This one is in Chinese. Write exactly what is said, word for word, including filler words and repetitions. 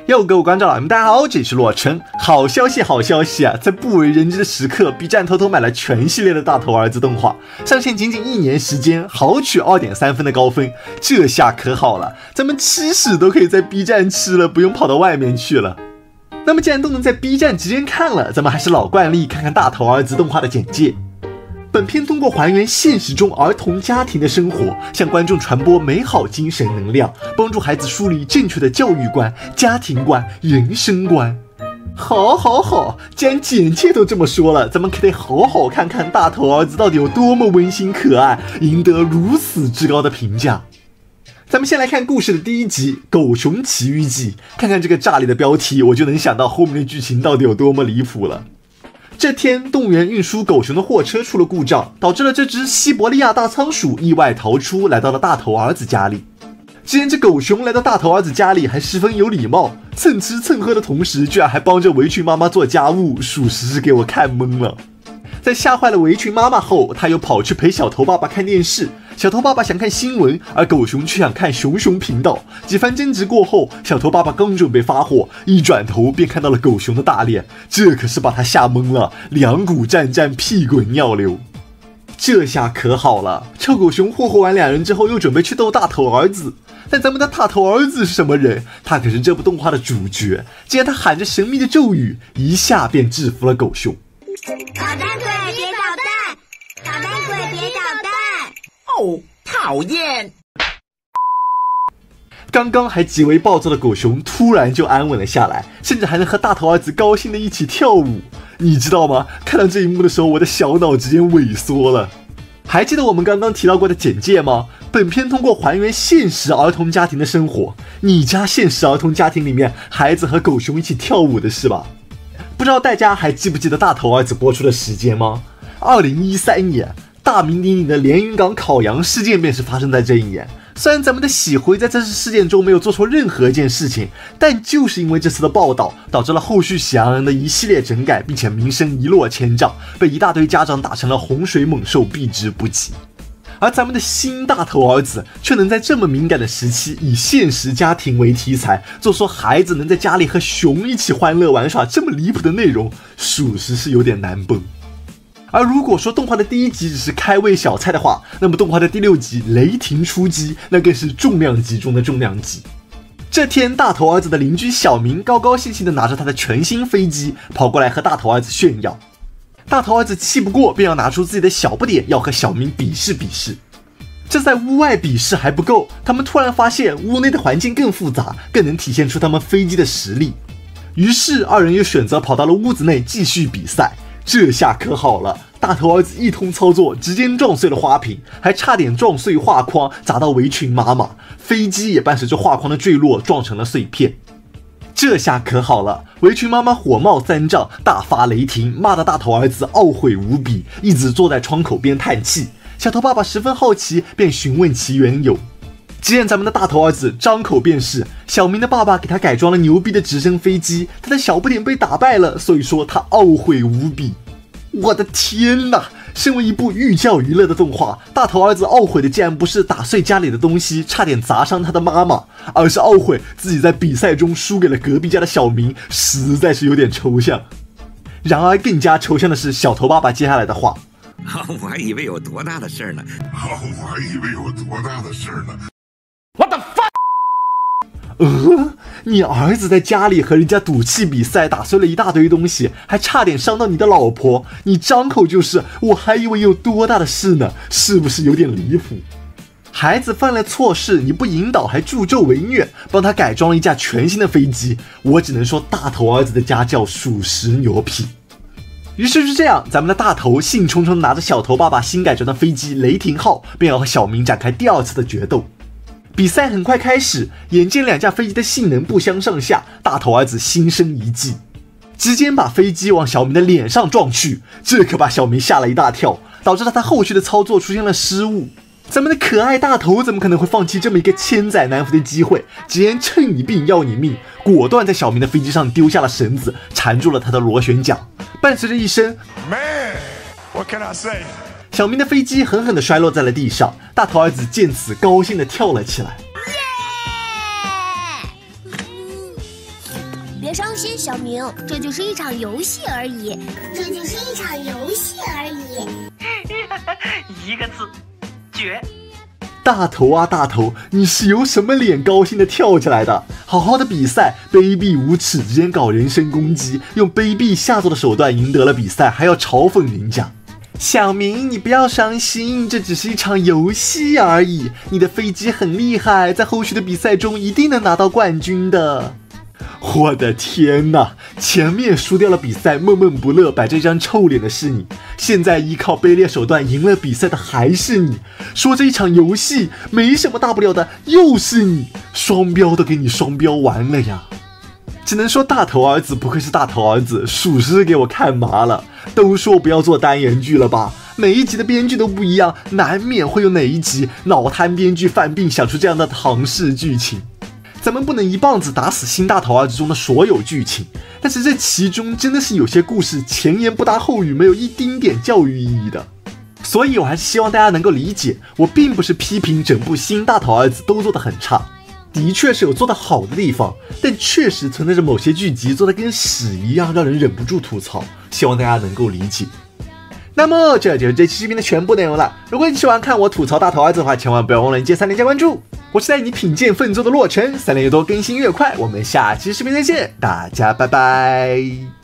又各位观众老爷们大家好，这里是落尘。好消息好消息啊，在不为人知的时刻 B 站偷偷买了全系列的大头儿子动画，上线仅仅一年时间豪取 二点三 分的高分，这下可好了，咱们吃屎都可以在 B 站吃了，不用跑到外面去了。那么既然都能在 B 站直接看了，咱们还是老惯例，看看大头儿子动画的简介。本片通过还原现实中儿童家庭的生活，向观众传播美好精神能量，帮助孩子树立正确的教育观、家庭观、人生观。好好好，既然简介都这么说了，咱们可得好好看看大头儿子到底有多么温馨可爱，赢得如此之高的评价。咱们先来看故事的第一集《狗熊奇遇记》，看看这个炸裂的标题，我就能想到后面的剧情到底有多么离谱了。这天，动物园运输狗熊的货车出了故障，导致了这只西伯利亚大仓鼠意外逃出，来到了大头儿子家里。只见这狗熊来到大头儿子家里还十分有礼貌，蹭吃蹭喝的同时，居然还帮着围裙妈妈做家务，属实是给我看懵了。在吓坏了围裙妈妈后，他又跑去陪小头爸爸看电视。小头爸爸想看新闻，而狗熊却想看熊熊频道。几番争执过后，小头爸爸刚准备发火，一转头便看到了狗熊的大脸，这可是把他吓懵了，两股战战，屁滚尿流。这下可好了，臭狗熊霍霍完两人之后，又准备去逗大头儿子。但咱们的大头儿子是什么人？他可是这部动画的主角。既然他喊着神秘的咒语，一下便制服了狗熊。 捣蛋鬼别捣蛋，捣蛋鬼别捣蛋。 哦，讨厌！ 刚刚还极为暴躁的狗熊突然就安稳了下来，甚至还能和大头儿子高兴的一起跳舞。你知道吗？看到这一幕的时候，我的小脑直接萎缩了。还记得我们刚刚提到过的简介吗？本片通过还原现实儿童家庭的生活，你家现实儿童家庭里面孩子和狗熊一起跳舞的是吧？不知道大家还记不记得大头儿子播出的时间吗？二零一三年，大名鼎鼎的连云港烤羊事件便是发生在这一年。虽然咱们的喜辉在这次事件中没有做错任何一件事情，但就是因为这次的报道，导致了后续喜羊羊的一系列整改，并且名声一落千丈，被一大堆家长打成了洪水猛兽，避之不及。而咱们的新大头儿子却能在这么敏感的时期，以现实家庭为题材，做出孩子能在家里和熊一起欢乐玩耍这么离谱的内容，属实是有点难崩。而如果说动画的第一集只是开胃小菜的话，那么动画的第六集雷霆出击，那更是重量级中的重量级。这天，大头儿子的邻居小明高高兴兴地拿着他的全新飞机跑过来和大头儿子炫耀。大头儿子气不过，便要拿出自己的小不点，要和小明比试比试。这在屋外比试还不够，他们突然发现屋内的环境更复杂，更能体现出他们飞机的实力。于是二人又选择跑到了屋子内继续比赛。这下可好了，大头儿子一通操作，直接撞碎了花瓶，还差点撞碎画框，砸到围裙妈妈，飞机也伴随着画框的坠落撞成了碎片。这下可好了，围裙妈妈火冒三丈，大发雷霆，骂得大头儿子懊悔无比，一直坐在窗口边叹气。小头爸爸十分好奇，便询问其缘由。只见咱们的大头儿子张口便是小明的爸爸给他改装了牛逼的直升飞机，他的小不点被打败了，所以说他懊悔无比。我的天哪！身为一部寓教于乐的动画，大头儿子懊悔的竟然不是打碎家里的东西，差点砸伤他的妈妈，而是懊悔自己在比赛中输给了隔壁家的小明，实在是有点抽象。然而更加抽象的是小头爸爸接下来的话： 我还以为有多大的事儿呢， 我还以为有多大的事儿呢。 What the fuck？ 呃，你儿子在家里和人家赌气比赛，打碎了一大堆东西，还差点伤到你的老婆，你张口就是我还以为有多大的事呢，是不是有点离谱？孩子犯了错事，你不引导还助纣为虐，帮他改装了一架全新的飞机，我只能说大头儿子的家教属实牛皮。于是是这样，咱们的大头兴冲冲拿着小头爸爸新改装的飞机雷霆号，便要和小明展开第二次的决斗。比赛很快开始，眼见两架飞机的性能不相上下，大头儿子心生一计，直接把飞机往小明的脸上撞去，这可把小明吓了一大跳，导致他在后续的操作出现了失误。咱们的可爱大头怎么可能会放弃这么一个千载难逢的机会，直接趁你病要你命，果断在小明的飞机上丢下了绳子，缠住了他的螺旋桨，伴随着一声 Man, what can I say？ 小明的飞机狠狠地摔落在了地上，大头儿子见此高兴地跳了起来。 别伤心，小明，这就是一场游戏而已，这就是一场游戏而已。 一个字，绝。 大头啊大头，你是有什么脸高兴的跳起来的？好好的比赛，卑鄙无耻，直接搞人身攻击，用卑鄙下作的手段赢得了比赛，还要嘲讽领奖。小明，你不要伤心，这只是一场游戏而已。你的飞机很厉害，在后续的比赛中一定能拿到冠军的。我的天哪！前面输掉了比赛，闷闷不乐，摆着一张臭脸的是你；现在依靠卑劣手段赢了比赛的还是你。说这一场游戏没什么大不了的，又是你，双标都给你双标完了呀！只能说大头儿子不愧是大头儿子，属实给我看麻了。都说不要做单元剧了吧，每一集的编剧都不一样，难免会有哪一集脑瘫编剧犯病想出这样的唐式剧情。咱们不能一棒子打死新大头儿子中的所有剧情，但是这其中真的是有些故事前言不搭后语，没有一丁点教育意义的。所以我还是希望大家能够理解，我并不是批评整部新大头儿子都做得很差，的确是有做得好的地方，但确实存在着某些剧集做得跟屎一样，让人忍不住吐槽，希望大家能够理解。那么这就是这期视频的全部内容了。如果你喜欢看我吐槽大头儿子的话，千万不要忘了接三连加关注。我是带你品鉴奋斗的洛尘，三连越多更新越快。我们下期视频再见，大家拜拜。